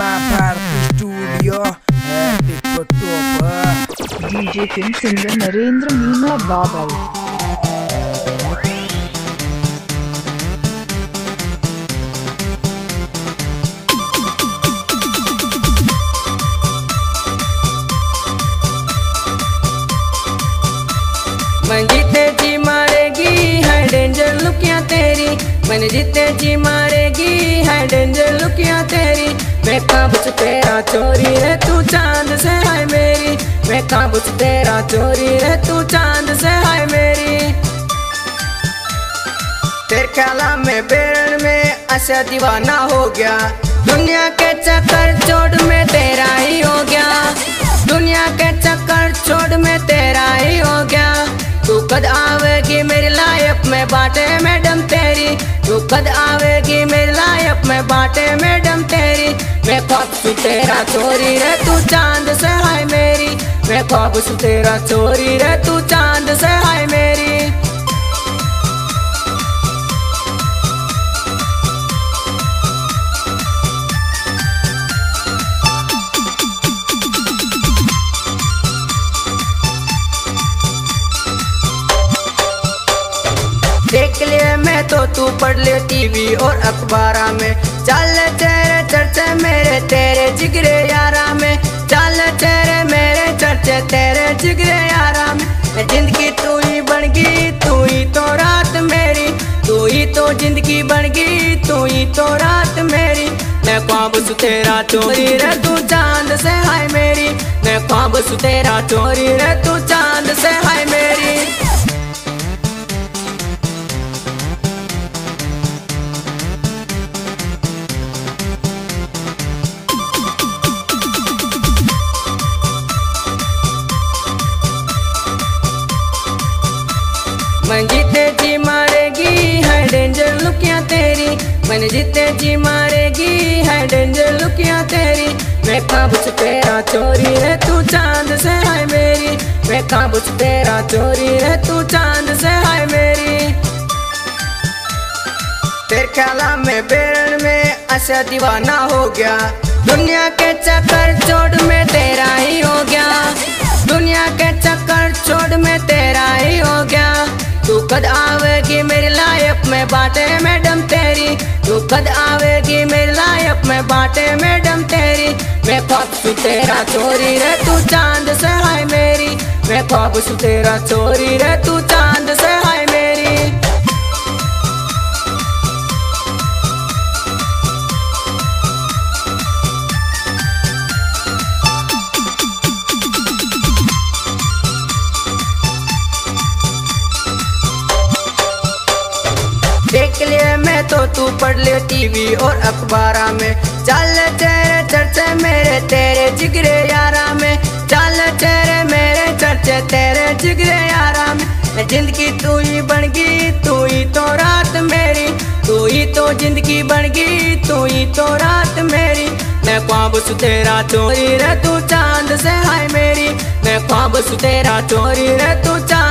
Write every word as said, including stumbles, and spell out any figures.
Party Studio Happy October D J Film Singer Narendra Meena Babal मन जीते जी मारेगी है डेंजर लुकियां तेरी। मन जीते जी मारेगी है डेंजर लुकियां तेरी। मैं काबू से तेरा चोरी है तू चांद से है मेरी। मैं काबू से तेरा चोरी है तू चांद से है मेरी। तेरे ख्याला में बेरन में ऐसा दीवाना हो गया। दुनिया के चक्कर छोड़ में तेरा ही हो गया। दुनिया के चक्कर छोड़ में तेरा ही हो गया। तू कद आवेगी मेरी लाइफ में बाटे मैडम तेरी। तू कद आवेगी मेरी लाइफ में बाटे मैडम तेरी। मैं ख्वाब सु तेरा चोरी रे तू चांद से है मेरी। मैं ख्वाब सु तेरा चोरी रे तू चांद से है मेरी। देख लिया मैं तो तू पढ़ ले टीवी और अखबारा में। चल चेहरे चर्चे मेरे तेरे जिगरे यारा में। चल चेहरे मेरे चर्चे तेरे जिगरे यारा में। जिंदगी तू ही बन गई तू ही तो रात मेरी। तू ही तो जिंदगी बन गई तू ही तो रात मेरी। मैं ख्वाब सु तेरा चोरी रे तू चांद से है मेरी। मैं ख्वाब सु तेरा चोरी रे तू चांद से है मेरी। मन जीते जी मारेगी है डेंजर लुकियां तेरी। मन जीते जी मारेगी है डेंजर लुकियां तेरी। मैं काबू से तेरा चोरी है तू चांद से है मेरी। मैं काबू से तेरा चोरी है तू चांद से है मेरी। तेरे ख्याला में बेरन में ऐसा दीवाना हो गया। दुनिया के चक्कर छोड़ में तेरा ही हो गया। दुनिया के चक्कर छोड़ में तेरा ही हो गया। तू कद आवेगी मेरी लाइफ में बाटे मैडम तेरी। तू कद आवेगी मेरी लाइफ में बाटे मैडम तेरी। मैं ख्वाब सु तेरा चोरी रे तू चांद से है मेरी। मैं ख्वाब सु तेरा चोरी रे तू चांद से है मेरी। देख लिया मैं तो तू पढ़ ले टीवी और अखबारा में। चल चेहरे चर्चे मेरे तेरे जिगरे यारा में। चल चेहरे मेरे चर्चे तेरे जिगरे यारा में। जिंदगी तू ही बन गई तू ही तो रात मेरी। तू ही तो जिंदगी बन गई तू ही तो रात मेरी। मैं ख्वाब सु तेरा चोरी रे तू चांद से है मेरी। मैं ख्वाब सु तेरा चोरी रे तू चांद